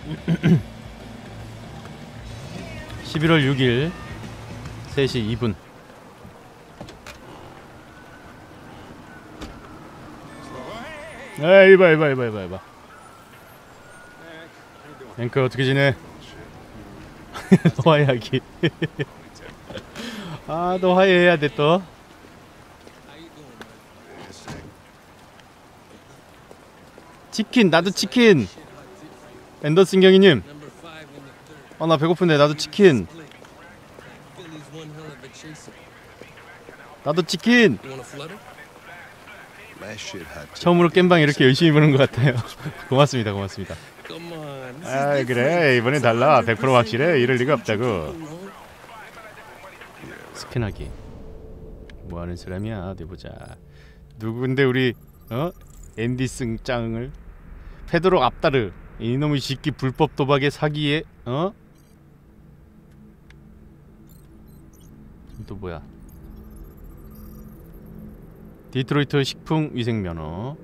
(11월 6일) 3시 2분. 아, 이봐. 앵커 어떻게 지내? 너 화해하기. 아, 너 화해해야 돼 또. 치킨, 나도 치킨. 앤더슨 경위님. 나 배고픈데 나도 치킨. 나도 치킨. 처음으로 겜방 이렇게 열심히 보는 것 같아요. 고맙습니다. 아, 그래, 이번엔 달라. 100% 확실해. 이럴 리가 없다고. 스캔하기. 뭐하는 사람이야? 어디 보자. 누군데 우리 앤디슨 짱을 페드로 압다르, 이놈의 시끼 불법 도박에 사기에 또 뭐야? 디트로이트 식품 위생 면허.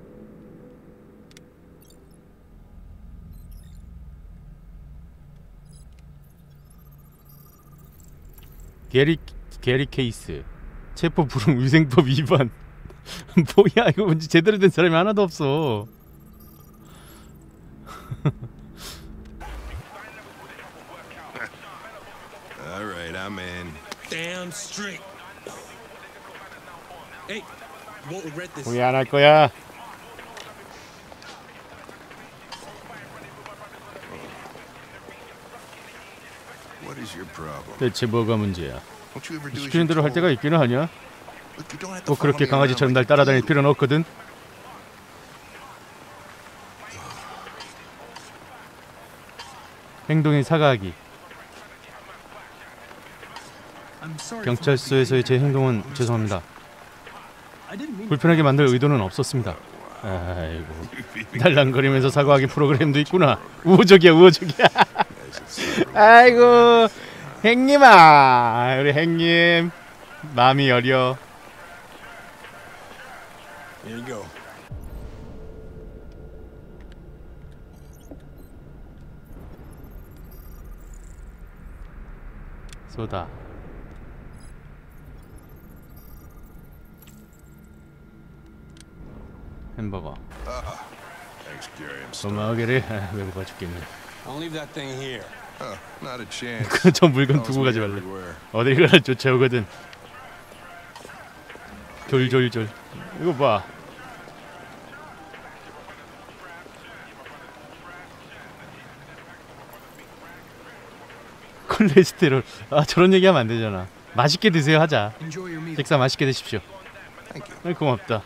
게리 케이스 체포 불응 위생법 위반. 뭐야 이거, 뭔지 제대로 된 사람이 하나도 없어. Alright, I'm in. Damn straight. Hey, you won't regret this. 후회 안 할 거야. What is your problem? 대체 뭐가 문제야? 시키는 대로 할 때가 있기는 하냐? 꼭 그렇게 강아지처럼 날 따라다닐 필요는 없거든. 행동에 사과하기. 경찰서에서의 제 행동은 죄송합니다. 불편하게 만들 의도는 없었습니다. 아이고, 달랑거리면서 사과하기 프로그램도 있구나. 우호적이야. 아이고, 행님아, 우리 행님 마음이 여려. Here you go. 소다. 햄버거. 고마워게래. 배고파 죽겠네. I'll leave that thing here. Not a chance. 저 물건 두고 가지 말래. 어딜 가나 쫓아오거든. 졸졸졸. 이거 봐. 콜레스테롤. 아, 저런 얘기하면 안 되잖아. 맛있게 드세요 하자. 식사 맛있게 드십시오. 고맙다.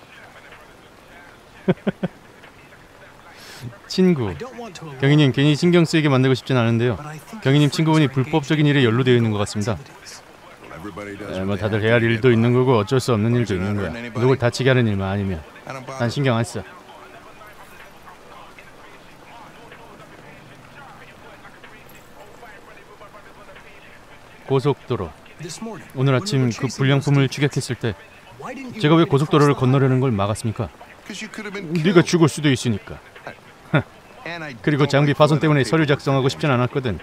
친구. 경희님, 괜히 신경 쓰이게 만들고 싶진 않은데요. 경희님 친구분이 불법적인 일에 연루되어 있는 것 같습니다. 뭐 다들 해야 할 일도 있는 거고 어쩔 수 없는 일도 있는 거야. 누굴 다치게 하는 일만 아니면 난 신경 안 써. 고속도로. 오늘 아침 그 불량품을 추격했을 때 제가 왜 고속도로를 건너려는 걸 막았습니까? 네가 죽을 수도 있으니까. 그리고 장비 파손 때문에 서류 작성하고 싶진 않았거든.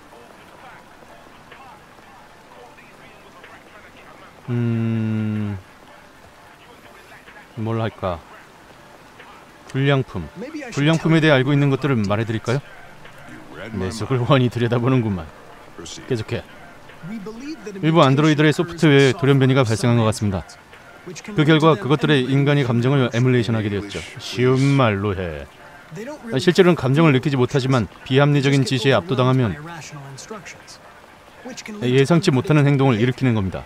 뭘 할까? 불량품에 대해 알고 있는 것들을 말해드릴까요? 내 속을 훤히 들여다보는구만. 계속해. 일부 안드로이드의 소프트웨어에 돌연변이가 발생한 것 같습니다. 그 결과 그것들의 인간이 감정을 에뮬레이션하게 되었죠. 쉬운 말로 해. 실제로는 감정을 느끼지 못하지만 비합리적인 지시에 압도당하면 예상치 못하는 행동을 일으키는 겁니다.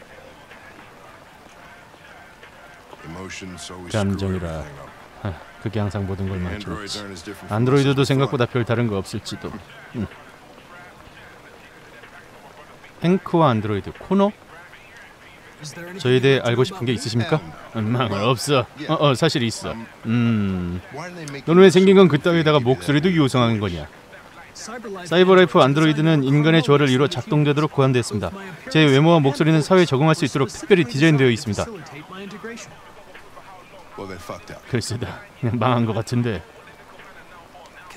감정이라. 그게 항상 모든 걸 망쳐놓지. 안드로이드도 생각보다 별 다른 거 없을지도. 행크와 안드로이드 코너? 저에 대해 알고 싶은 게 있으십니까? 망을 없어. 사실 있어. 너는 왜 생긴 건 그따위에다가 목소리도 유성한 거냐? 사이버라이프 안드로이드는 인간의 조화를 이루어 작동되도록 고안되었습니다. 제 외모와 목소리는 사회에 적응할 수 있도록 특별히 디자인되어 있습니다. 글쎄다, 그냥 망한 것 같은데.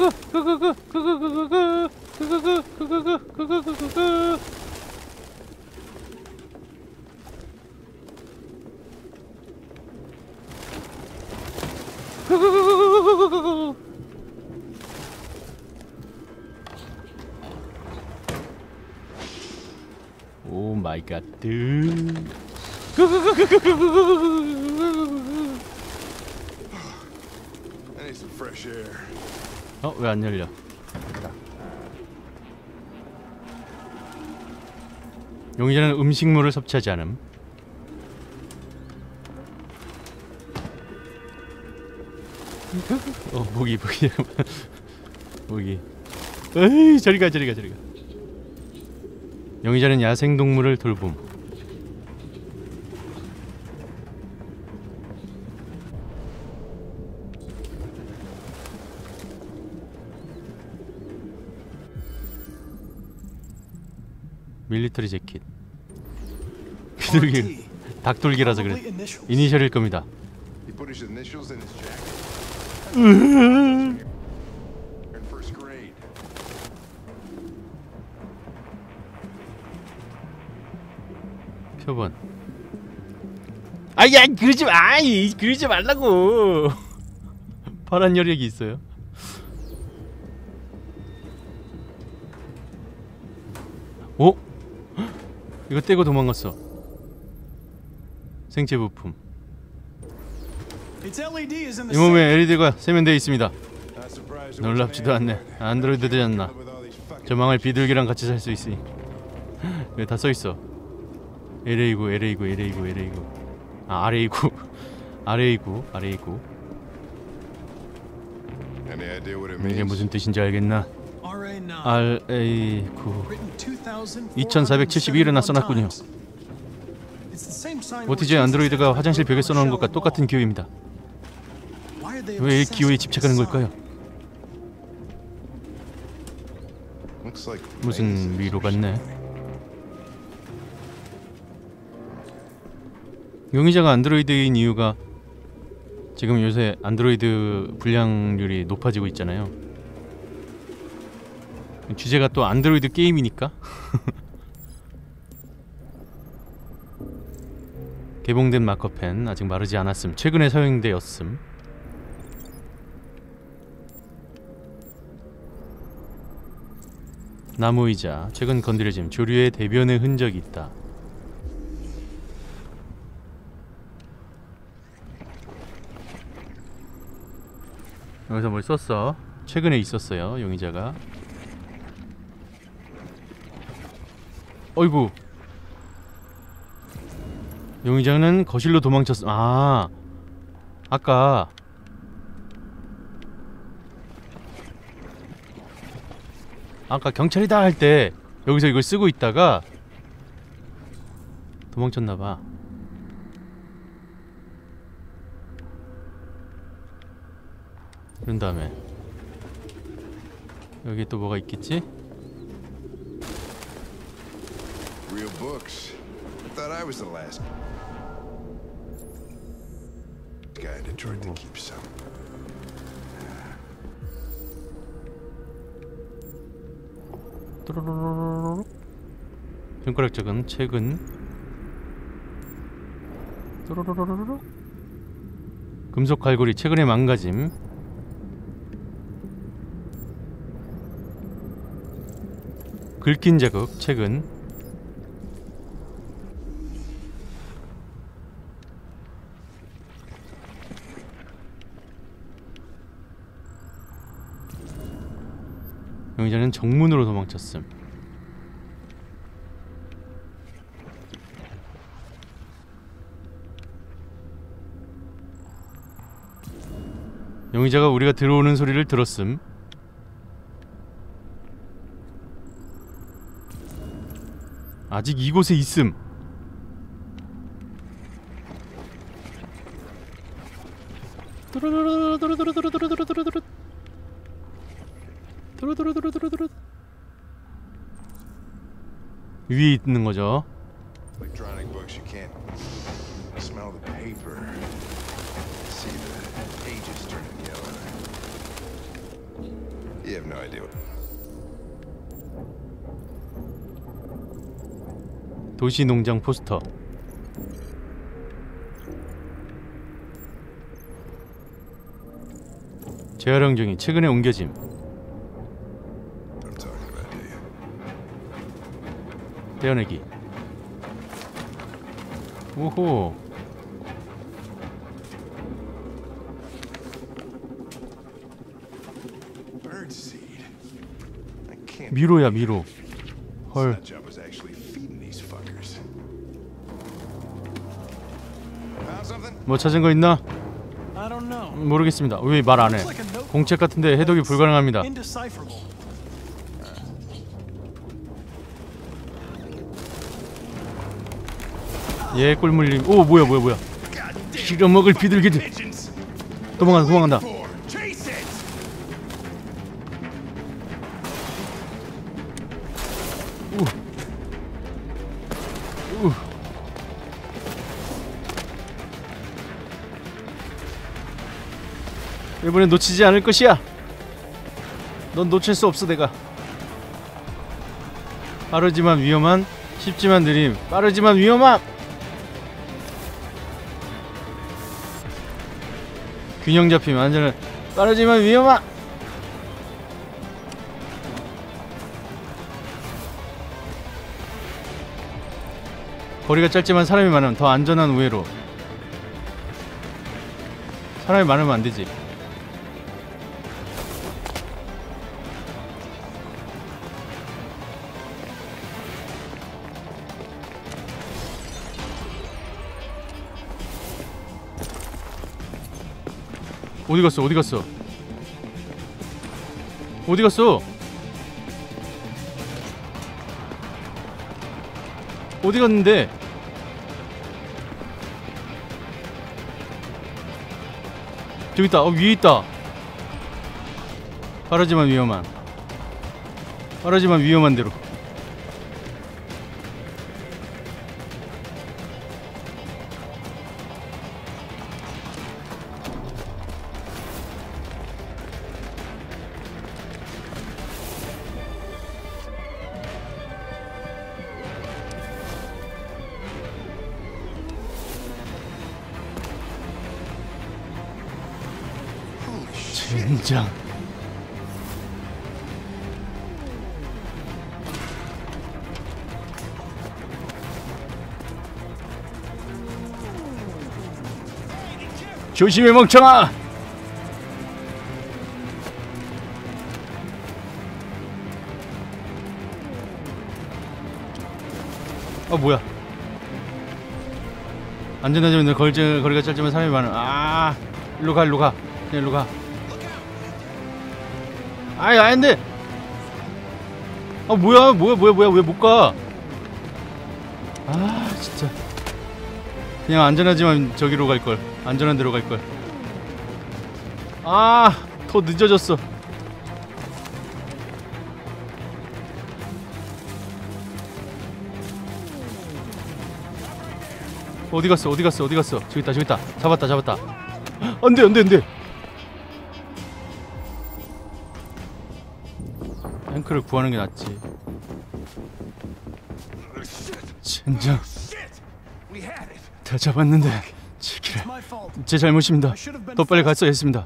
오 마이 갓. I need some fresh air. 왜 안 열려? 용의자는 음식물을 섭취하지 않음. 모기. 모기. 에이, 저리 가. 용의자는 야생동물을 돌봄. 밀리터리 재킷. 비둘기. 닭돌기라서 그래. 이니셜일 겁니다. He put his initials in his jacket. In first grade. 표본. 아야 그러지 마. 아이 그러지 말라고. 파란 여력이 있어요. 오? 이거 떼고 도망갔어. 생체 부품. 이 몸에 LED가 세면되어 있습니다. 놀랍지도 않네. 안드로이드들이었나. 저 망할 비둘기랑 같이 살 수 있으니. 왜 다 써있어. LA9 LA9 LA9 LA9. 아 RA9 RA9 RA9. 이게 무슨 뜻인지 알겠나? RA9 2472일이나 써놨군요. 모티즈의 안드로이드가 화장실 벽에 써놓은 것과 똑같은 기호입니다. 왜 이 기호에 집착하는 걸까요? 무슨 미로 같네. 용의자가 안드로이드인 이유가 지금 요새 안드로이드 불량률이 높아지고 있잖아요. 주제가 또 안드로이드 게임이니까. 개봉된 마커펜 아직 마르지 않았음. 최근에 사용되었음. 나무의자 최근 건드려짐. 조류의 대변의 흔적이 있다. 여기서 뭘 썼어? 최근에 있었어요 용의자가. 어이구. 용의자는 거실로 도망쳤어. 아 아까 경찰이다 할 때 여기서 이걸 쓰고 있다가 도망쳤나봐. 그런 다음에 여기 또 뭐가 있겠지? Real books. I thought I was the last guy in Detroit to keep some. 또로로로로로. 손가락적은 책은 또로로로로로. 금속 갈고리 최근에 망가짐. 긁힌 자국 최근. 용의자는 정문으로 도망쳤음. 용의자가 우리가 들어오는 소리를 들었음. 아직 이곳에 있음. 위에 있는 거죠. Electronic books, you can't smell the paper. See the pages turning yellow. You have no idea. 도시 농장 포스터. 재활용종이 최근에 옮겨짐. I'm talking about, do you? 떼어내기. 오호. Birdseed. I can't. 미로야 미로. 헐. That job was actually feeding these fuckers. Found something? 뭐 찾은 거 있나? I don't know. 모르겠습니다. 왜 말 안 해? 공책 같은데 해독이 불가능합니다. Indecipherable. 예 꿀물림. 오 뭐야. 실어먹을 비둘기들. 도망간다. Chase it! 이번엔 놓치지 않을 것이야. 넌 놓칠 수 없어 내가. 빠르지만 위험한, 쉽지만 느림. 빠르지만 위험함. 균형 잡히면 안전을 빠르지만 위험한. 거리가 짧지만 사람이 많으면 더 안전한 우회로. 사람이 많으면 안 되지. 어디 갔어? 어디 갔어? 어디 갔어? 어디 갔는데? 저기 있다. 위에 있다. 빠르지만 위험한. 빠르지만 위험한 대로. 젠장. 조심해 멍청아. 뭐야. 안전하지만 거리가 짧지만 사람이 많아. 일로 가. 그냥 일로 가. 아이 안돼. 뭐야 왜 못 가? 진짜. 그냥 안전하지만 저기로 갈 걸. 안전한 데로 갈 걸. 더 늦어졌어. 어디 갔어? 저기 있다. 잡았다. 안돼. 탱크를 구하는 게 낫지. 젠장. 다 잡았는데 지키래. 제 잘못입니다. 더 빨리 갔어야 했습니다.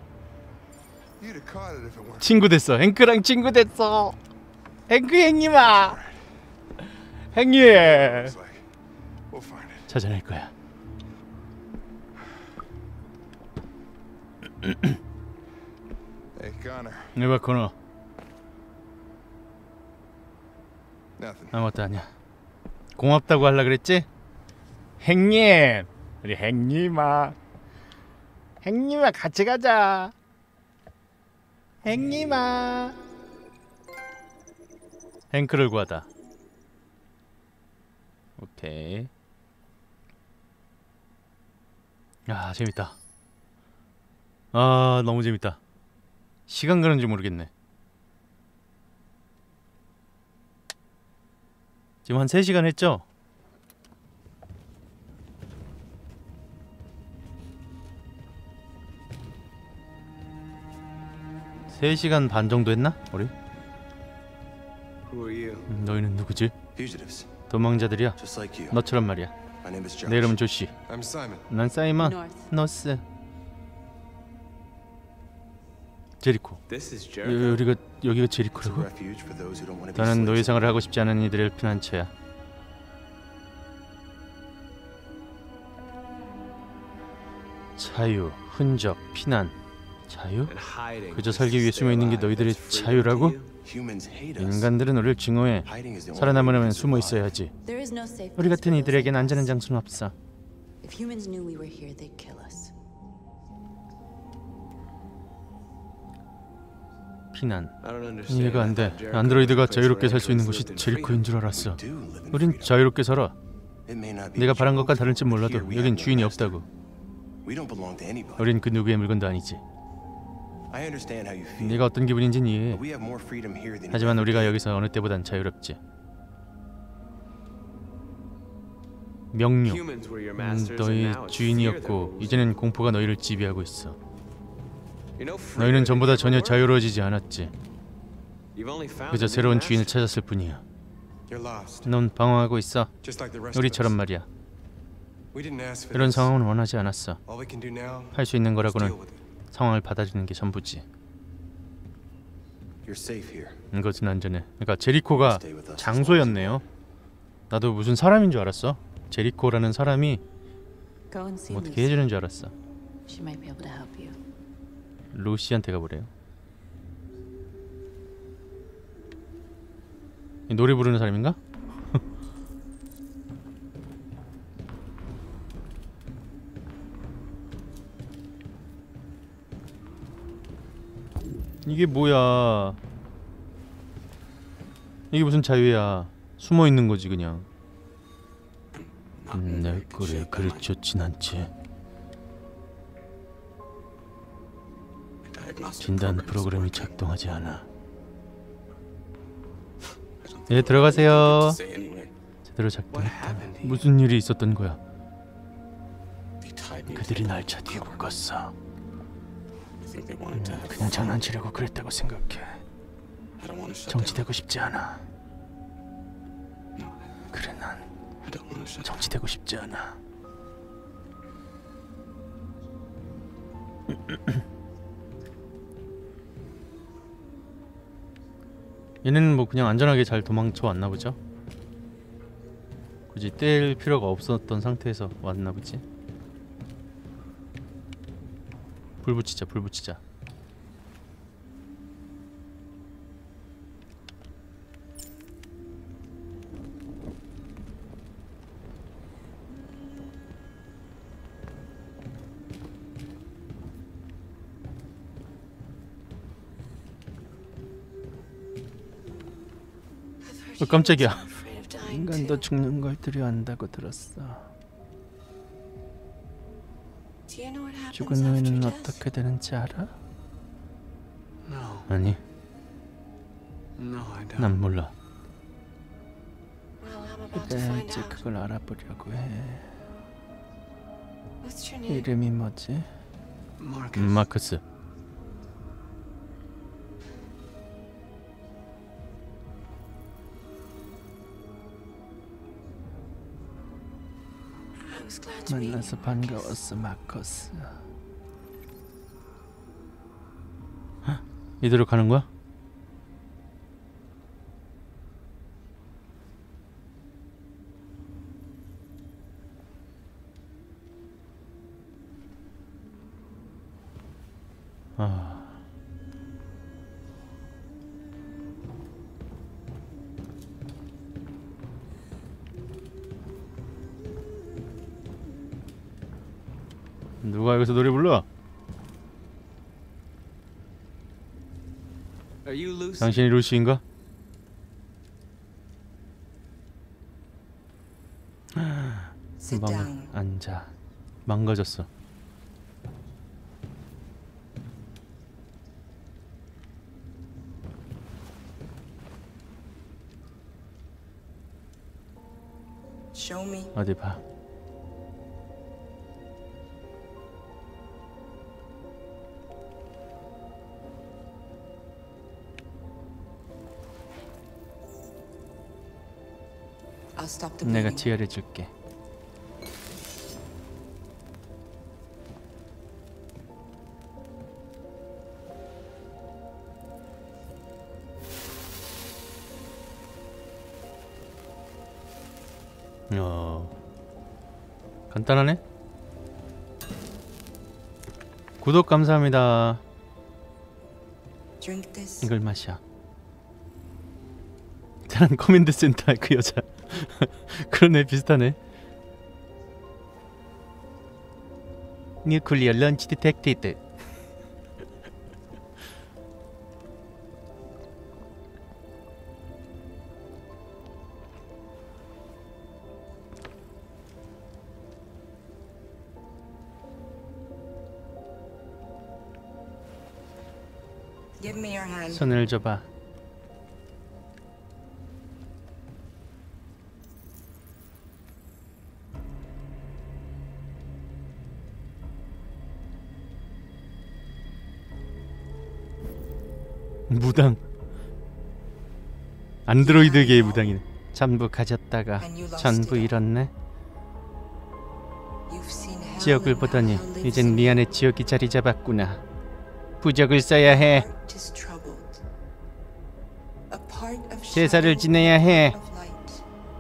친구 됐어. 행크랑 친구 됐어. 행크 행님아. 행님. 찾아낼 거야. 네바 코너. 아무것도 아니야. 고맙다고 하려 그랬지? 행님, 우리 행님아 같이 가자. 행님아. 행크를 구하다. 오케이. 재밌다. 너무 재밌다. 시간 가는 줄 모르겠네. 지금 한 3시간 했죠? 세 시간 반 정도 했나? 우리? 너희는 누구지? 도망자들이야. 너처럼 말이야. 내 이름은 조시. 난 사이먼. 노스. 제리코. 여기가 제리코라고? 나는 노예 생활을 하고 싶지 않은 이들의 피난처야. 자유, 흔적, 피난. 자유? 그저 살기 위해 숨어있는 게 너희들의 자유라고? 인간들은 우리를 증오해. 살아남으려면 숨어 있어야지. 우리 같은 이들에겐 안전한 장소는 없어. 피난. 이해가 안 돼. 안드로이드가 자유롭게 살 수 있는 곳이 제리코인 줄 알았어. 우린 자유롭게 살아. 내가 바란 것과 다를지 몰라도 여긴 주인이 없다고. 우린 그 누구의 물건도 아니지. 네가 어떤 기분인지는 이해해. 하지만 우리가 여기서 어느 때보단 자유롭지. 명령. 너희 주인이었고 이제는 공포가 너희를 지배하고 있어. 너희는 전보다 전혀 자유로워지지 않았지. 그저 새로운 주인을 찾았을 뿐이야. 넌 방황하고 있어. 우리처럼 말이야. 이런 상황은 원하지 않았어. 할 수 있는 거라고는 상황을 받아주는 게 전부지. You're safe here. 이것은 안전해. 그러니까 제리코가 Stay with us. 장소였네요. 나도 무슨 사람인 줄 알았어. 제리코라는 사람이 Go and see 어떻게 Lucy. 해주는 줄 알았어. She might be able to help you. 루시한테 가보래요. 이 노래 부르는 사람인가? 이게 뭐야? 이게 무슨 자유야? 숨어 있는 거지 그냥. 내 거를 그르쳤진 않지. 진단 프로그램이 작동하지 않아. 예, 들어가세요. 제대로 작동했다면 무슨 일이 있었던 거야? 그들이 날 차 뒤에 묶었어. 그냥 장난치려고 그랬다고 생각해. 정치되고 싶지 않아. 그래, 난 정치되고 싶지 않아. 얘는 뭐 그냥 안전하게 잘 도망쳐 왔나 보죠. 굳이 뗄 필요가 없었던 상태에서 왔나 보지. 불 붙이자, 불 붙이자. 깜짝이야. 인간도 죽는 걸 두려워한다고 들었어. 죽은 후에는 어떻게 되는지 알아? 아니, 난 몰라. 그래, 이제 그걸 알아보려고 해. 이름이 뭐지? 마크스. 만나서 반가웠어, 마커스. 이대로 가는 거야? 누가 여기서 노래 불러? Are you Lucy? 당신이 루시인가? Sit down. 앉아. 망가졌어. Show me. 어디 봐. I'll stop the 내가 bleeding. 치료해 줄게. 간단하네. 구독 감사합니다. Drink this. 이걸 마셔. 테란 커맨드 센터 그 여자. 그러네, 비슷하네. 뉴클리어 런치 디텍티드. Give me your hand. 손을 줘봐. 무당. 안드로이드계의 무당이네. 전부 가졌다가 전부 잃었네. You've seen hell 지옥을 and 보더니 now lives 이젠 in 네 안에 지옥이 자리 잡았구나. 부적을 써야 해. Heart is troubled. A part of 제사를 shadow 지내야 해. of light.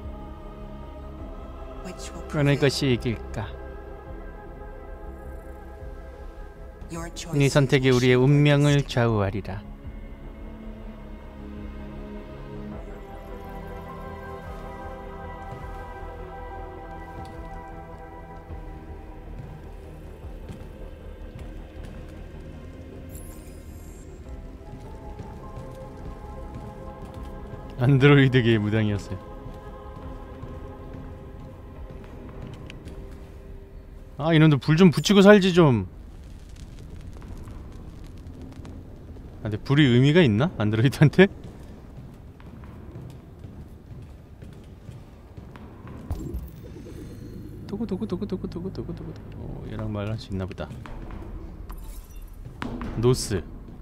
Which will 어느 prevail. 것이 이길까? Your 네 choices 선택이 will 우리의 shape our 운명을 destiny. 좌우하리라. 안드로이드계의 무당이었어요. 아, 이놈들 불 좀 붙이고 살지 좀. 아, 근데 불이 의미가 있나? 안드로이드한테? 두구두구두구두구두구두구두구. 얘랑 말할 수 있나 보다. 노스.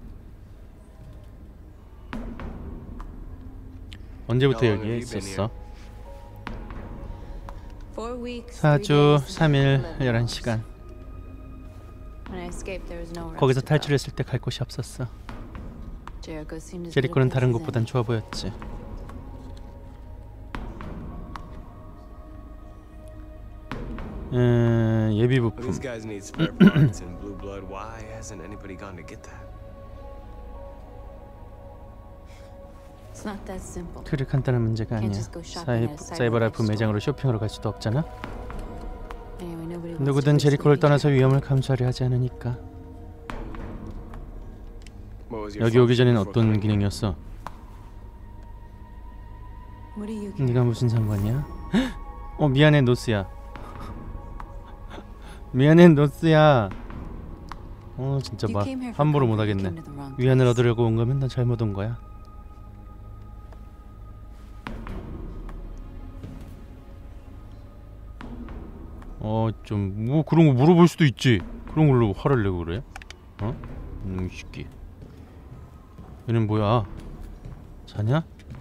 언제부터 여기에 있었어? 4주 3일 11시간. 거기서 탈출했을 때 갈 곳이 없었어. 제리코는 다른 곳보단 좋아 보였지. 예비 부품. These guys need spare parts and blue blood. Why hasn't anybody gone to get that? 그리 간단한 문제가 아니야. 사이버라이프 매장으로 쇼핑하러 갈 수도 없잖아. 누구든 제리코를 떠나서 위험을 감수하려 하지 않으니까. 여기 오기 전엔 어떤 기능이었어? 네가 무슨 상관이야? 미안해 노스야. 미안해 노스야. 진짜 말 함부로 못하겠네. 위안을 얻으려고 온 거면 난 잘못 온 거야. 좀 뭐 그런 거 물어볼 수도 있지. 그런 걸로 화를 내고 그래? 이 새끼. 얘는 뭐야? 자냐?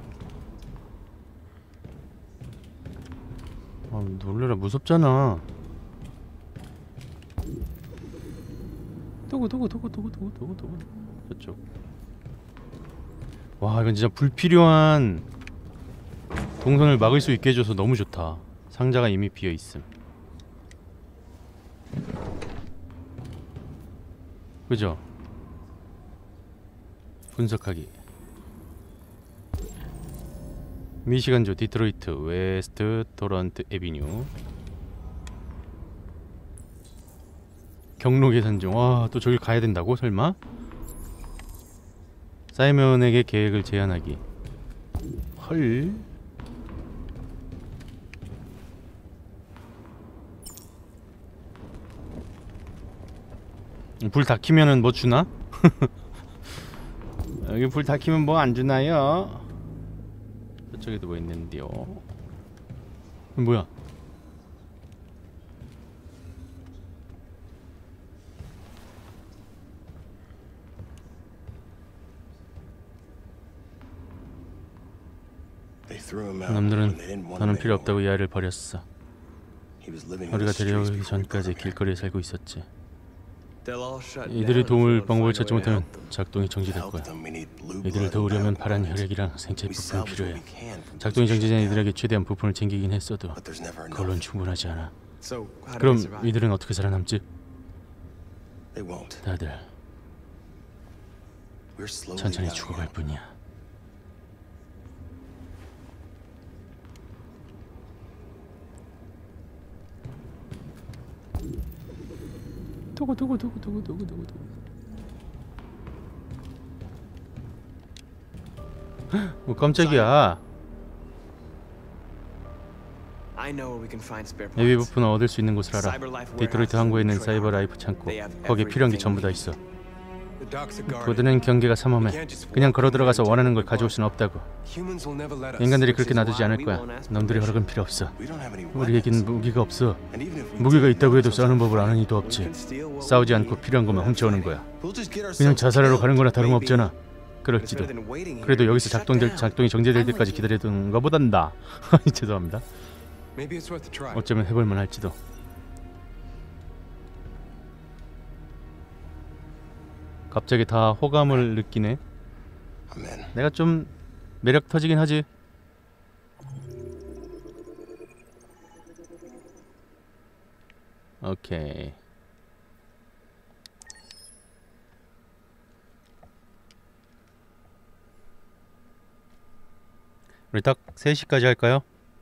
놀래라, 무섭잖아. 도구 저쪽. 와, 이건 진짜 불필요한 동선을 막을 수 있게 해줘서 너무 좋다. 상자가 이미 비어있음. 그죠? 분석하기. 미시간주 디트로이트 웨스트 토런트 에비뉴. 경로 계산 중. 와, 또 저길 가야 된다고? 설마? 사이먼에게 계획을 제안하기. 헐. 불 다 키면은 뭐 주나? 여기 불 다 키면 뭐 안 주나요? 저쪽에도 뭐 있는데요. 뭐야? 놈들은 너는 필요 없다고 이 아이를 버렸어. 우리가 데려오기 전까지 길거리에 살고 있었지. 이들이 도울 방법을 찾지 못하면 작동이 정지될 거야. 이들을 도우려면 파란 혈액이랑 생체 부품이 필요해. 작동이 정지된 이들에게 최대한 부품을 챙기긴 했어도 그걸로는 충분하지 않아. 그럼 이들은 어떻게 살아남지? 다들 천천히 죽어갈 뿐이야. 두고. 뭐 깜짝이야. 예비 부품을 얻을 수 있는 곳을 알아. 디트로이트 항구에 있는 사이버 라이프 창고. 거기에 필요한 게 전부 다 있어. 그들은 경계가 삼엄해. 그냥 걸어 들어가서 원하는 걸 가져올 수는 없다고. 인간들이 그렇게 놔두지 않을 거야. 놈들의 허락은 필요 없어. 우리에겐 무기가 없어. 무기가 있다고 해도 싸우는 법을 아는 이도 없지. 싸우지 않고 필요한 것만 훔쳐오는 거야. 그냥 자살하러 가는 거나 다름없잖아. 그럴지도. 그래도 여기서 작동이 정지될 때까지 기다리던 거보단 나. 죄송합니다. 어쩌면 해볼만 할지도. 갑자기 다 호감을 느끼네. I'm in. 내가 좀 매력 터지긴 하지. 오케이. 우리 딱 3시까지 할까요?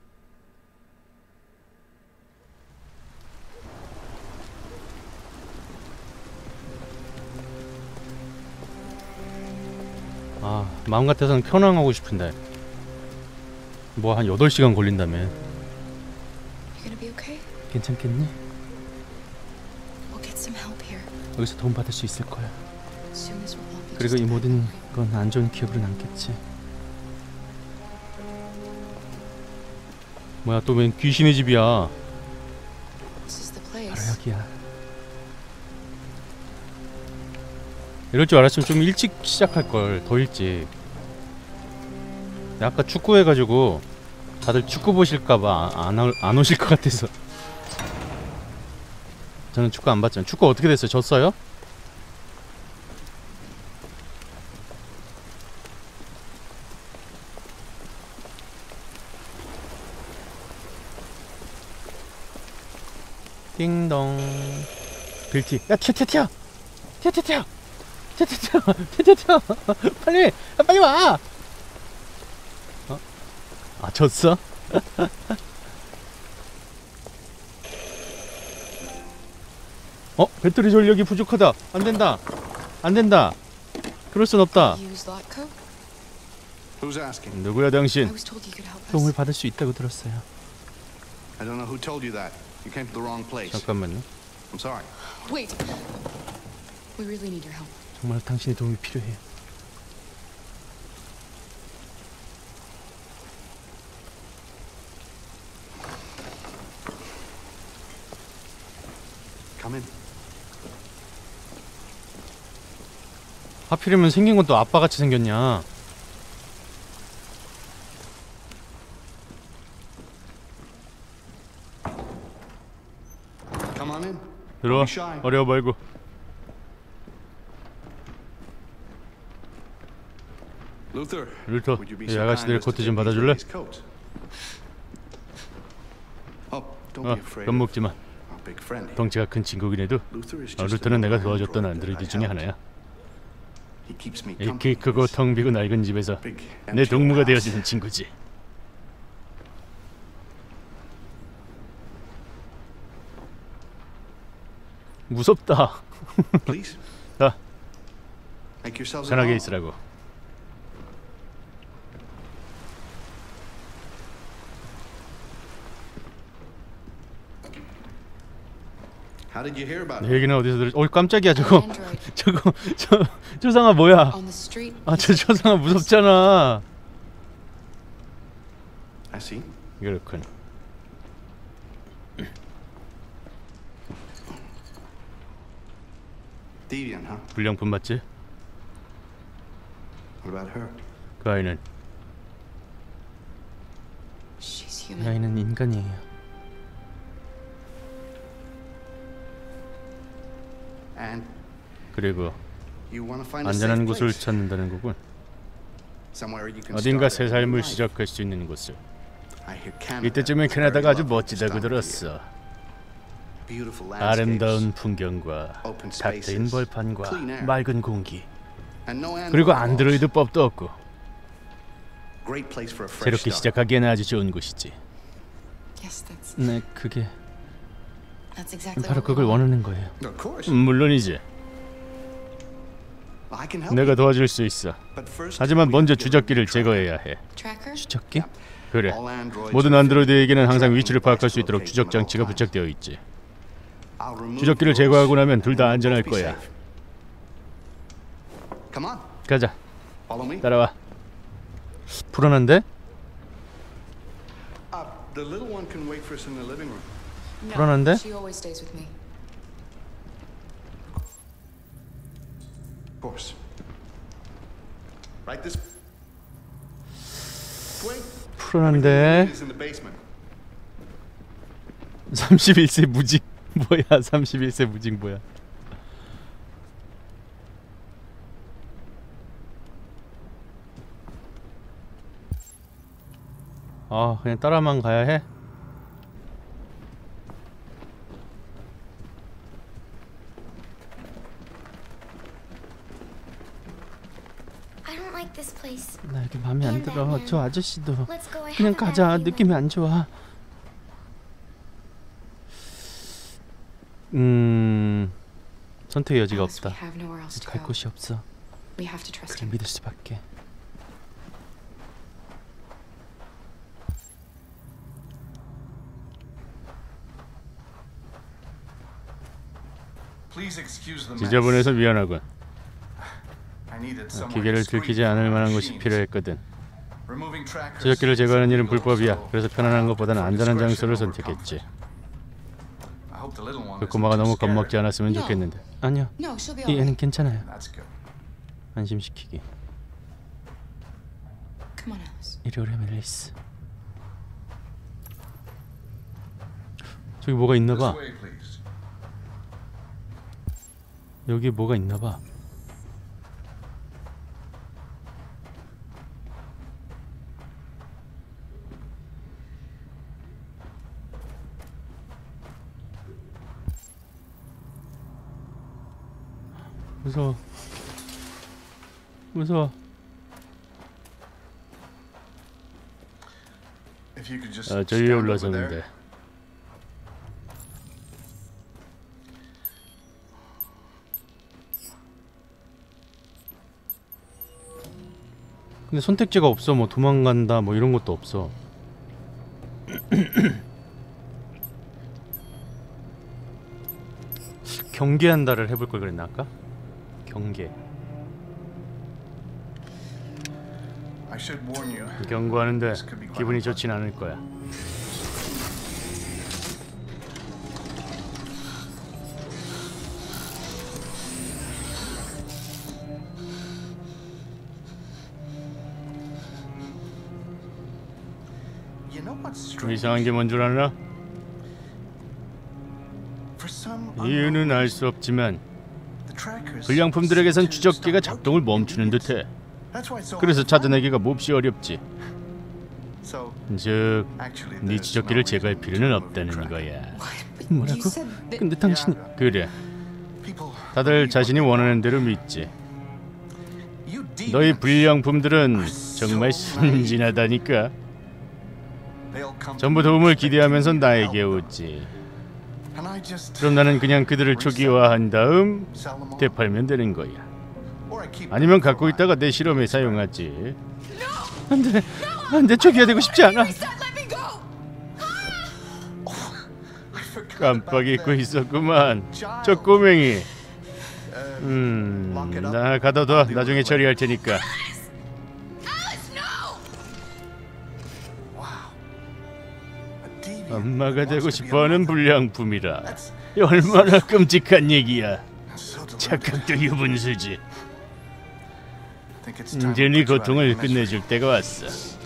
아, 마음 같아서는 편항하고 싶은데 뭐 한 8시간 걸린다며. You gonna be okay? 괜찮겠니? We'll get some help here. 여기서 도움 받을 수 있을 거야. As soon as we're healthy. 그리고 이 just 모든 건 안 좋은 기억으로 남겠지. 뭐야, 또 웬 귀신의 집이야. This is the 바로 place. 여기야. 이럴 줄 알았으면 좀 일찍 시작할 걸. 더 일찍. 아까 축구 해가지고 다들 축구 보실까봐 안 오실 것 같아서. 저는 축구 안 봤잖아요. 축구 어떻게 됐어요? 졌어요? 띵동. 빌티. 야, 튀어. 빨리, 빨리 와. 어? 아, 졌어? 배터리 전력이 부족하다. 안 된다. 그럴 순 없다. Use Lotco? Who's asking? 누구야 I 당신? was told you could help us. 도움을 받을 수 있다고 들었어요. I don't know who told you that. You came to the wrong place. 잠깐만요. I'm sorry. Wait. We really need your help. 정말 당신의 도움이 필요해요. Come in. 하필이면 생긴 건 또 아빠같이 생겼냐. Come on in. 들어와. Don't be shy. 어려워 말고. Luther. 루터, Would you be 이 so 아가씨들의 kind as to 코트 좀 take 받아줄래? these coats? Oh, don't be afraid. 겁먹지 마. Our big friend here. 덩치가 큰 친구긴 해도 Luther is just 루터는 내가 another 도와줬던 android 안드로이드 that 중에 I 하나야. helped. He keeps me 이 company 키 크고 in this 텅 비고 낡은 집에서 big 내 empty 동무가 house. 되어주는 친구지. 무섭다. Please. 자, Make yourselves at 편하게 home. 있으라고. How did you hear about 내 it? 얘기는 어디서 들었지? 깜짝이야 저거. Android. 저거 초상아 뭐야? On the street. 아, 저 초상아 무섭잖아. I see. 그렇군. Deviant, huh? 불량품 맞지? What about her? 그 아이는 She's 이 human. 아이는 인간이에요. And 그리고 you want to find a 안전한 safe 곳을 place. 찾는다는 거군. Somewhere you can 어딘가 start 새 a new 삶을 life. 시작할 수 있는 곳을. I hear Canada 이때쯤엔 is very 캐나다가 아주 lovely 멋지다고 this time of 들었어. year. Beautiful landscapes, 아름다운 ví경과 open 탁 트인 spaces, 벌판과 clean air. 맑은 공기. and no android 그리고 laws. 안드로이드법도 없고 Great place for a fresh 새롭게 start. 시작하기에는 아주 좋은 곳이지. Yes, that's 네, 그게 exactly 바로 what we 그걸 want. 원하는 거예요. Of course. 물론이지. I can help 내가 you. 도와줄 수 있어. But first, 하지만 we 먼저 have to 주적기를 track. 제거해야 해. Tracker? 주적기? 그래. All androids 모든 are 안드로이드에게는 항상 tracking 위치를 파악할 수 device 있도록 location 주적 장치가 at all 부착되어 있지. times. I'll remove 주적기를 those 제거하고 나면 둘 다 and 안전할 we'll both be 거야. safe. Come on, 가자. follow me. 따라와. 불안한데? The little one can wait for us in the living room. No, 불안한데? she always stays with me. Of course. Right this way. 불안한데? Is in the basement. 31세 무직 뭐야? 31세 무직 뭐야? 아, 그냥 따라만 가야 해? I don't like this place. 나 여기 마음에 안 들어. 저 아저씨도. Let's go. I 그냥 have a bad 가자. feeling. 느낌이 안 좋아. 선택의 여지가 Alice, 없다. we have nowhere else to 갈 go. 곳이 없어. We have to trust 그를 him. 믿을 수밖에. Please excuse the mess. 지저분해서 미안하군. I needed somewhere 기계를 discreet 들키지 않을 for 만한 my 곳이 machines. 필요했거든. Removing trackers 저작기를 제거하는 일은 is illegal, 불법이야. so 그래서 편안한 것보다는 for 안전한 discretion 장소를 over 선택했지. comfort. I hope the little one 그 isn't 꼬마가 too 너무 scared. 겁먹지 않았으면 No. 좋겠는데. 아니요. No, she'll be 이 alright. 애는 괜찮아요. That's good. 안심시키기. Come on, Alice. 이리 오렴 앨리스. 저기 뭐가 This 있나봐. way, please. 여기 뭐가 있나봐. 무서워. 무서워. If you could just 저 위에 stand over 올라서는데. there. 근데 선택지가 없어. 뭐 도망간다 뭐 이런 것도 없어. 경계한다를 해볼 걸 그랬나 아까? 경계. I should warn you. 경고하는데 기분이 좋진 않을 거야. You know what's 좀 strange? 이상한 게 뭔 줄 알아? For some 이유는 알 수 없지만 the trackers 불량품들에게선 seem to 추적기가 stop 작동을 working 멈추는 immediately. 듯해. That's why it's so 그래서 hard to find. 찾아내기가 몹시 어렵지. So, 즉, actually, 네 there's 추적기를 no 제거할 reason 필요는 to 없다는 remove the 거야. But 뭐라고? you said that 근데 당신이 그래. People 다들 believe 자신이 what they 원하는 want. 대로 믿지. You 너희 demons, 불량품들은 정말 순진하다니까. they'll come to 전부 me 도움을 expecting 기대하면서 me to 나에게 help them. 오지. And I just 그럼 나는 그냥 그들을 초기화한 다음 sell them all. 되팔면 되는 거야. Or I keep 아니면 them for 갖고 my 있다가 내 실험에 사용하지. 안돼, 안돼, 초기화되고 싶지 않아. let me go. I forgot 깜빡 about 잊고 that. 있었구만. 저 꼬맹이. Lock it up. 나 가둬둬. 나중에 처리할 테니까. Alice, no. Wow. A deviant 엄마가 wants 되고 to be 싶어하는 a mother. 불량품이라. That's 얼마나 끔찍한 얘기야. so deliberate. 착각도 유분수지. Think it's time 이제 to 네 put you out of 고통을 your misery. 끝내줄 때가 왔어.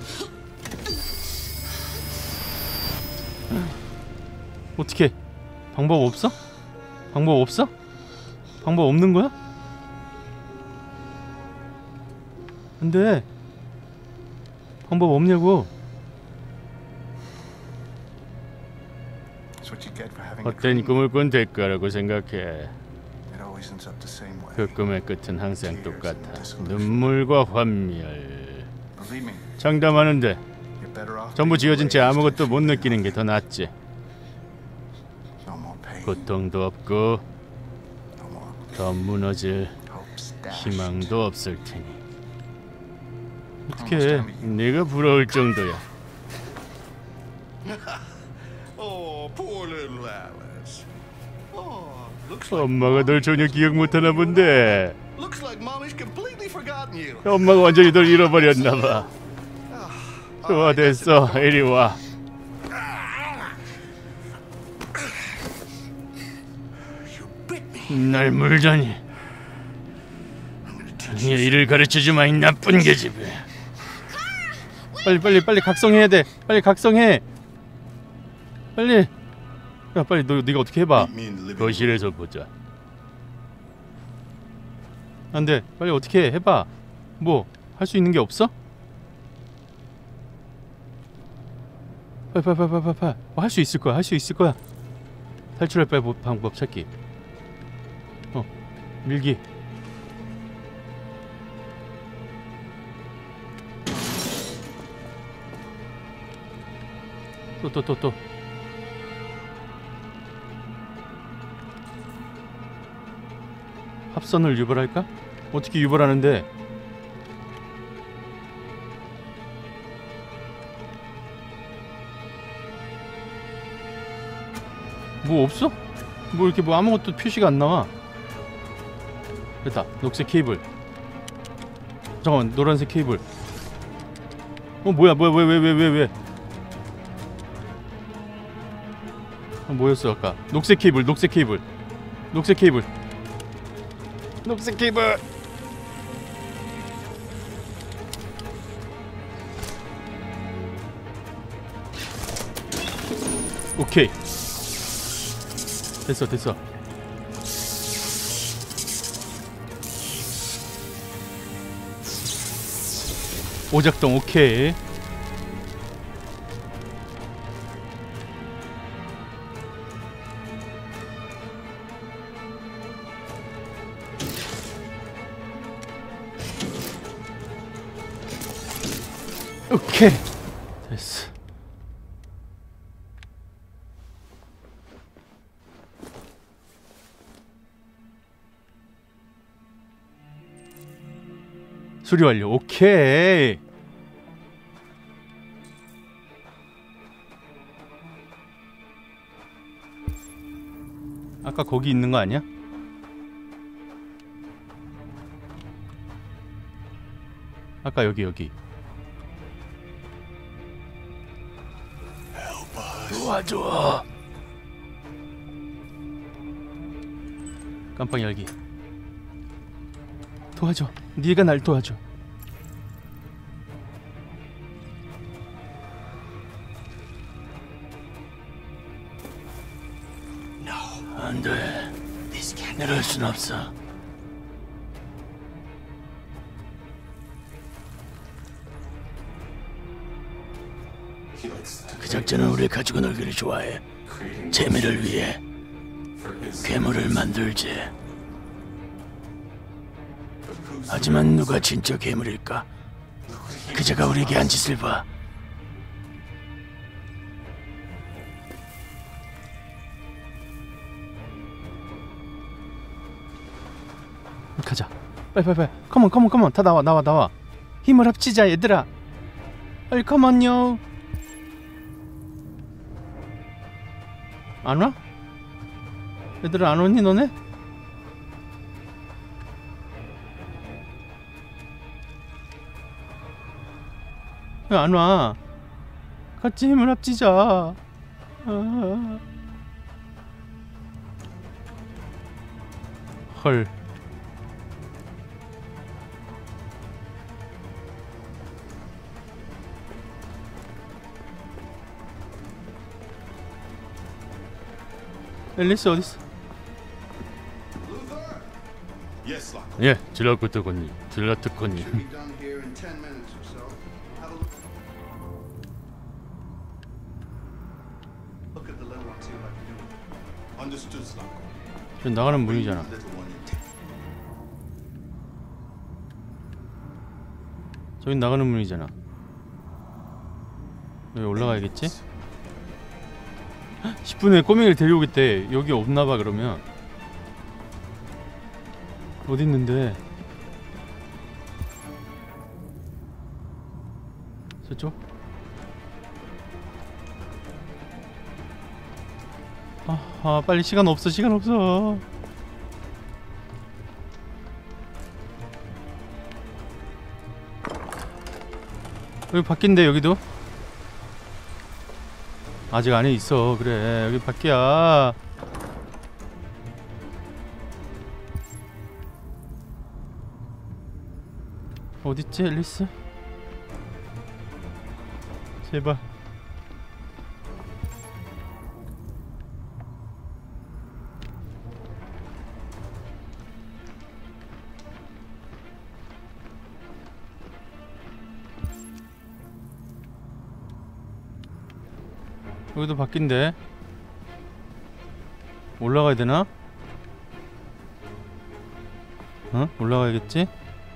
어떻게? 방법 없어? 방법 없어? 방법 없는 거야? 안 돼. 방법 없냐고. That's what you get for having a 헛된 dream. 꿈을 꾼 대가라고 생각해. It always ends up the same way. 그 꿈의 끝은 항상 똑같아. 눈물과 환멸. Believe me, 장담하는데 you're better off 전부 being 지어진 채 raised 아무것도 to 못 feel 느끼는 게 더 낫지. no more pain, 고통도 없고 no more 더 무너질 hopes dashed. 희망도 없을 테니. 어떡해. 네가 부러울 정도야. Oh, poor little Alice. Oh, 엄마가 널 전혀 기억 못하나 본데. looks like Mommy's completely forgotten you. 엄마가 완전히 널 잃어버렸나 봐. 좋아, 됐어. 이리 와. You bit me. 날 물다니. 이 일을 가르쳐주마, 이 나쁜 계집애. 빨리 각성해야 돼. 빨리 각성해. 빨리. 야, 빨리 네가 어떻게 해봐. Me in the living room. 거실에서 보자. 안 돼. 빨리 어떻게 해봐. 뭐 할 수 있는 게 없어? 빨빨빨빨빨빨. 할 수 있을 거야. 할 수 있을 거야. 탈출할 방법 찾기. 밀기. 또. 합선을 유발할까? 어떻게 유발하는데? 뭐 없어? 뭐 이렇게 뭐 아무것도 표시가 안 나와. 됐다. 녹색 케이블. 잠깐만, 노란색 케이블. 뭐야 왜? 뭐였어 아까? 녹색 케이블. 오케이. 됐어. 오작동 오케이. 오케이. 됐어. 수리 완료. 오케이. 아까 거기 있는 거 아니야? 아까 여기. 도와줘. 깜빡이 열기. 도와줘. 네가 날 도와줘. 안 돼. 이럴 순 없어. 그 작자는 우리 가지고 놀기를 좋아해. 재미를 위해 괴물을 만들지. 하지만 누가 진짜 괴물일까? 그자가 우리에게 한 짓을 봐. 가자. 빨리. 컴온. 다 나와. 힘을 합치자 얘들아. 빨리 컴온요. 안 와? 얘들아 안 오니 너네? 왜 안 와? 같이 힘을 합치자. 헐. 앨리스 어딨어? Yes, Lock. 예, 질라트코님. Be done here in 10 minutes or so. Have a look at the little one, see what I can do. Understood, Lock. 저 나가는 문이잖아. Little one in 10. 저기 나가는 문이잖아. 여기 올라가야겠지? 10분 후에 꼬맹이를 데려오겠대. 여기 없나봐. 그러면 어딨는데? 저쪽? 빨리. 시간 없어. 여기 밖인데. 여기도 아직 안에 있어. 그래, 여기 밖이야. 어딨지 앨리스? 제발. 여기도 바뀐데 올라가야 되나? 어? 올라가야겠지?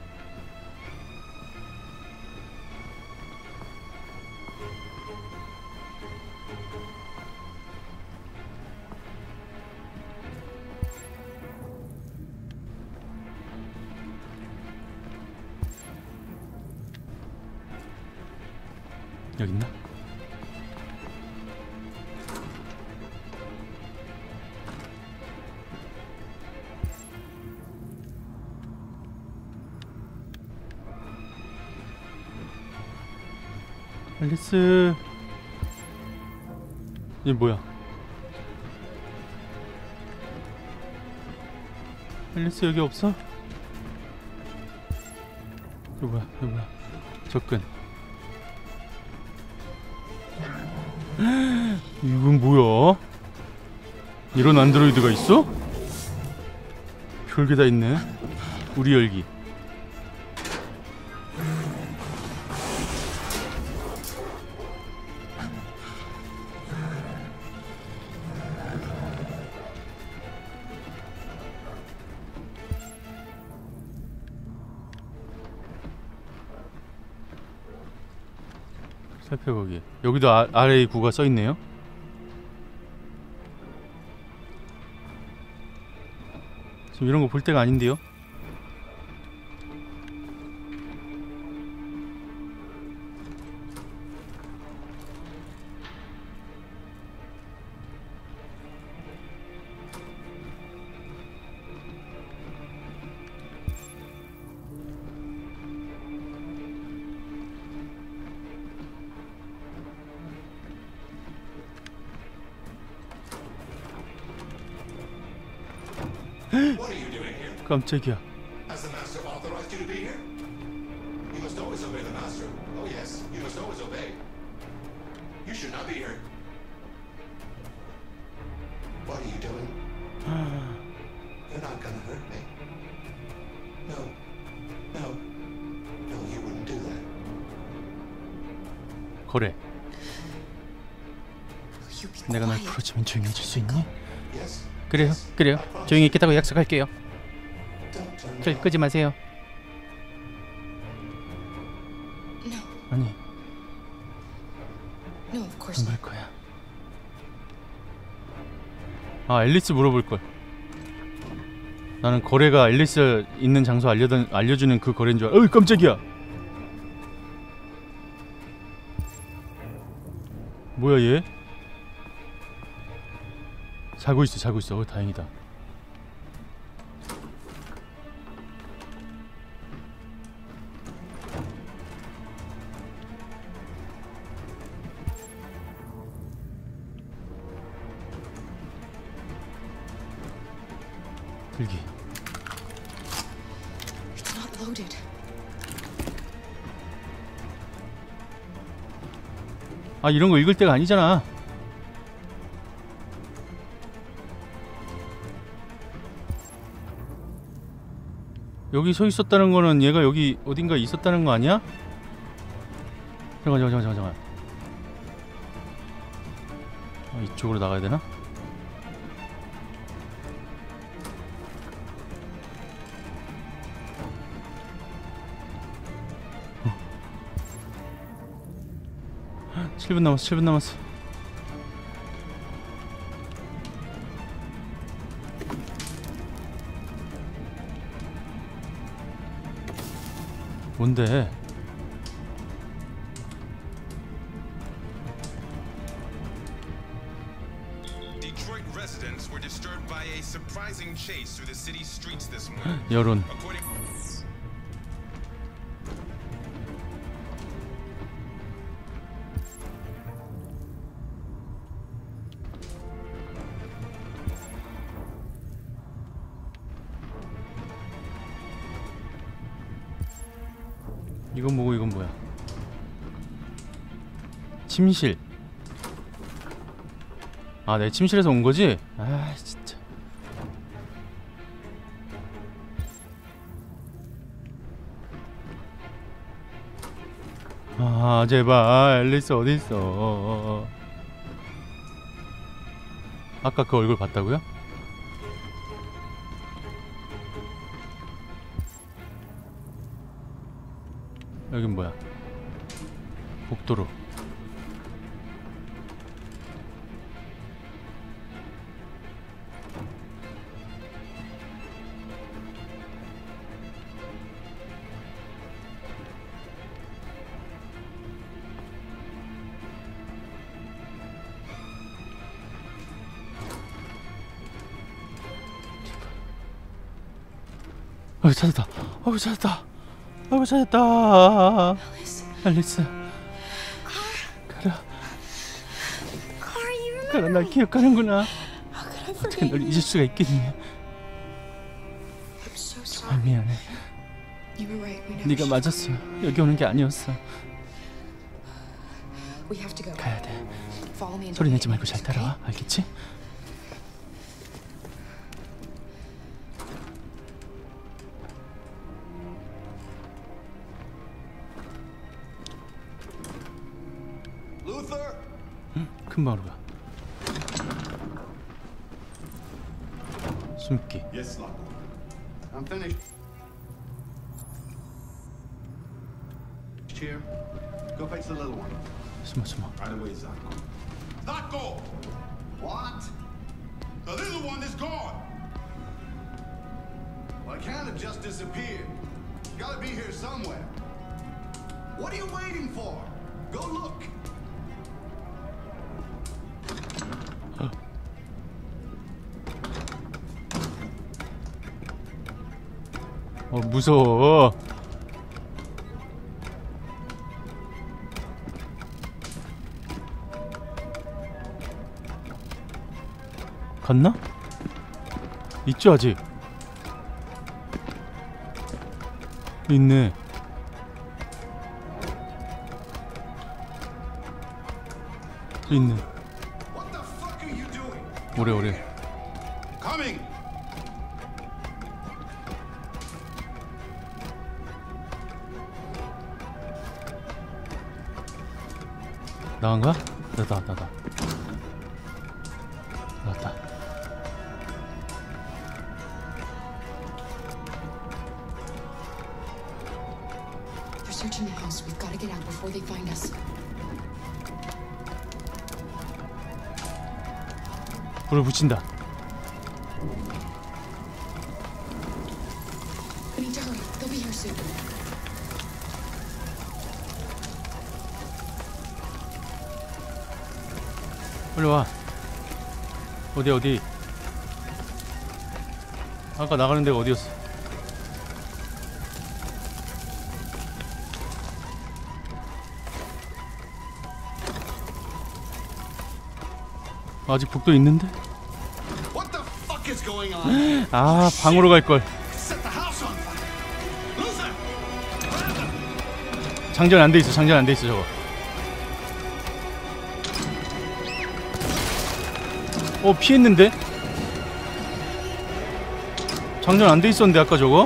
여기 있나? 앨리스, 이게 뭐야? 앨리스 여기 없어? 이거 뭐야? 이거 뭐야? 접근. 이건 뭐야? 이런 안드로이드가 있어? 별게 다 있네. 우리 열기. 살펴보기. 여기도 RA9가 써있네요. 지금 이런 거 볼 때가 아닌데요. What are you doing here? 깜짝이야. Has the master authorized you to be here? You must always obey the master. Oh yes, you must always obey. You should not be here. What are you doing? You're not gonna hurt me. No. No. No, you wouldn't do that. 거래. Will you be 내가 널 quiet? 부르지면 조용히 해줄 수 있니? Yes. 그래요, Yes. 그래요. I promise. 조용히 있겠다고 약속할게요. Don't turn me 절 off. 끄지 마세요. No, 아니, no, of course 안 not. 갈 거야. 아, 앨리스 물어볼 걸. 나는 거래가 앨리스 있는 장소 알려주는 그 거래인 줄 어이, 깜짝이야. 뭐야 얘? 자고 있어. 어, 다행이다. 들기. It's not loaded. 아, 이런 거 읽을 때가 아니잖아. 여기 서 있었다는 거는 얘가 여기 어딘가 있었다는 거 아니야? 잠깐. 이쪽으로 나가야 되나? 어. 7분 남았어. 뭔데? Detroit residents were disturbed by a surprising chase through the city streets this morning. 여론. According 이건 뭐고 이건 뭐야? 침실. 아, 내 침실에서 온 거지? 아, 진짜. 아, 제발 앨리스 어디 있어? 아까 그 얼굴 봤다고요? 여긴 뭐야? 복도로. 찾았다. 찾았다. 찾았다. 앨리스. 가라. 가라, 날 기억하는구나. 어떻게 널 잊을 수가 있겠니? 정말 미안해. 네가 맞았어. 여기 오는 게 아니었어. 가야 돼. 소리 내지 말고 잘 따라와. 알겠지? 큰 방으로 가. 숨기. Yes, Lockwood. I'm finished. Here. Go fetch the little one. 숨어. Right away, Zako. Zako! What? The little one is gone! Well, it can't have just disappeared. Gotta be here somewhere. What are you waiting for? Go look. 무서워. 갔나? 있죠 아직. 있네. 있네. What the fuck are you doing? 오래. Coming! 나간가? 나다. 나왔다. They're searching the house. We've got to get out before they find us. 불을 붙인다. We need to hurry. They'll be here soon. 빨리 와. 어디? 아까 나가는 데가 어디였어? 아직 복도 있는데? What the fuck is going on? 아, 방으로 갈 걸. Set the house on fire. Luther! 장전 안 돼 있어 저거. 피했는데? 장전 안 돼 있었는데 아까 저거?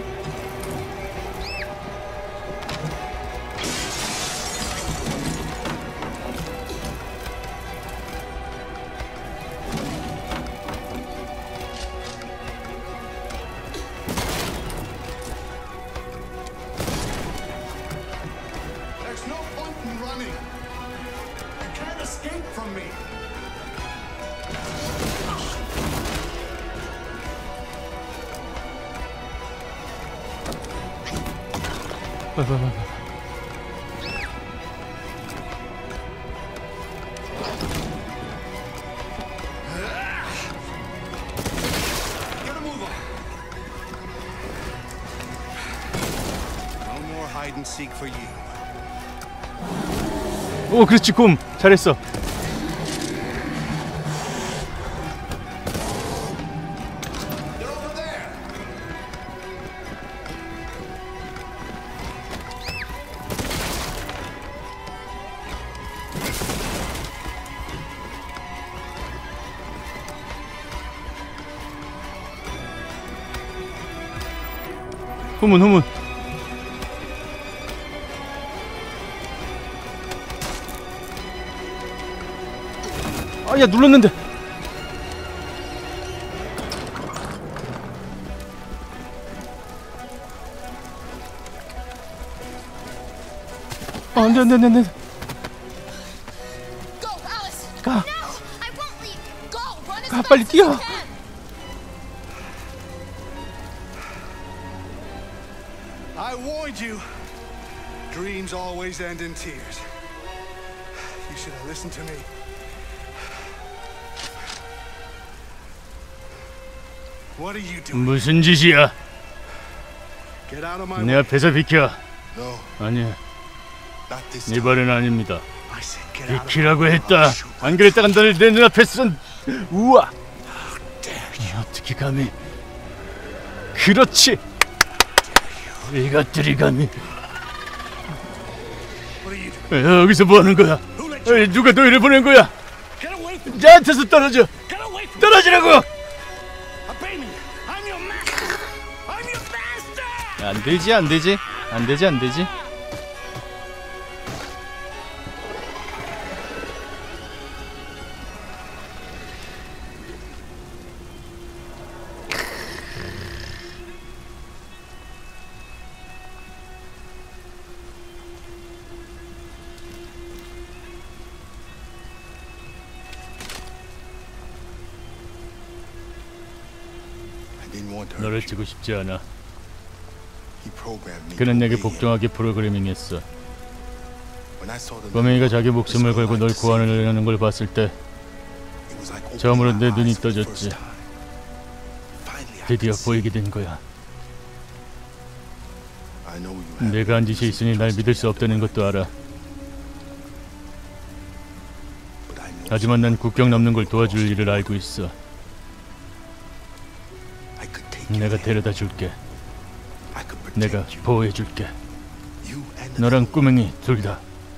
There's no point in running. You can't escape from me. 빨리. Get a move on. No more hide and seek for you. 오, 그렇지. 곰 잘했어. They're over there. 후문. 아, 야, 눌렀는데. 안돼 안돼 안돼 안돼. Go, Alice. 가. No, I won't leave. Go. Run as 가 fast 빨리 as 뛰어. you can. I warned you. Dreams always end in tears. You should have listened to me. What are you doing? 무슨 짓이야? Get out of my 내 way. 앞에서 비켜. No, 아니야, not this 네 time. 발은 아닙니다. I said get out of my 비키라고 way. 했다. 안 그랬다간 너를 내 눈앞에 선. 우와. 어떻게 감히? 그렇지. 이것들이 감히. What are you doing? 여기서 뭐 하는 거야? Who let you? 누가 너희를 보낸 거야? Get away from me. 나한테서 떨어져. Get away from me. 떨어지라고. Obey me. I'm your master. I'm your master. 안 되지, 안 되지, 안 되지, 안 되지. I didn't want to 너를 hurt you. 치고 싶지 않아. He programmed me. 그는 to 내게 obey him. 복종하게 프로그래밍했어. When I saw the 꼬맹이가 little 자기 목숨을 girl 걸고 널 like to save me, 구하려는 걸 봤을 때 it was like opening 처음으로 my 내 눈이 eyes for the 떠졌지. first time. Finally, I 드디어 could see. 보이게 된 거야. I know you have 내가 한 짓이 있으니 날 믿을 수 없다는 것도 알아. but I know 하지만 난 국경 넘는 걸 도와줄 일을 알고 있어. I could take you 내가 there. 데려다 줄게. I could protect 내가 you. 보호해 줄게. You and the 너랑 꼬맹이 둘 다.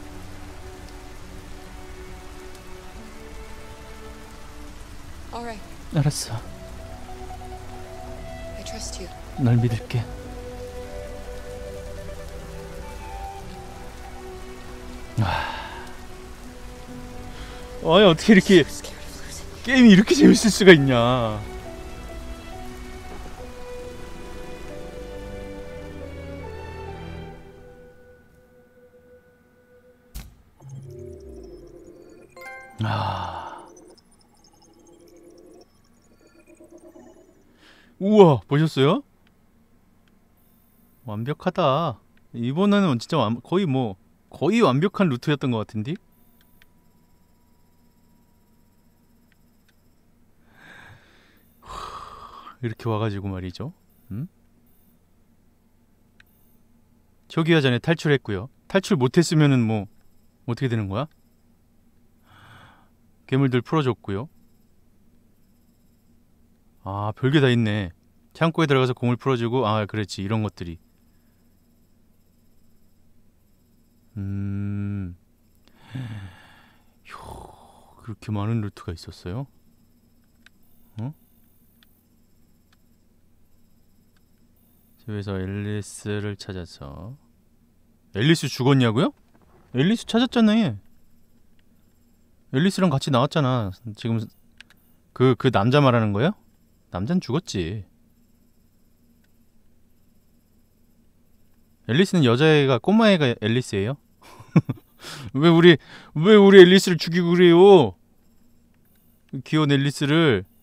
All right. 알았어. I trust you. 널 믿을게. 아니 어떻게 이렇게 Scared of losing. 게임이 이렇게 재밌을 수가 있냐. 우와, 보셨어요? 완벽하다. 이번에는 진짜 거의 완벽한 루트였던 것 같은데? 이렇게 와가지고 말이죠. 저기야 전에 탈출했고요. 탈출 못했으면은 뭐 어떻게 되는 거야? 괴물들 풀어줬고요. 아, 별게 다 있네. 창고에 들어가서 공을 풀어주고, 아, 그렇지, 이런 것들이. 휴, 그렇게 많은 루트가 있었어요? 어? 집에서 앨리스를 찾아서. 앨리스 죽었냐고요? 앨리스 찾았잖아요. 앨리스랑 같이 나왔잖아. 지금 그 남자 말하는 거예요? 남자는 죽었지. 앨리스는 여자애가 꼬마애가 앨리스예요? 왜 우리 앨리스를 죽이고 그래요? 귀여운 앨리스를.